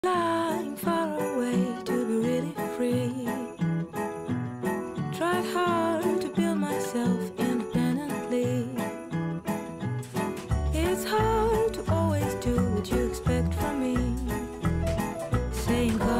Flying far away to be really free. Tried hard to build myself independently. It's hard to always do what you expect from me. Saying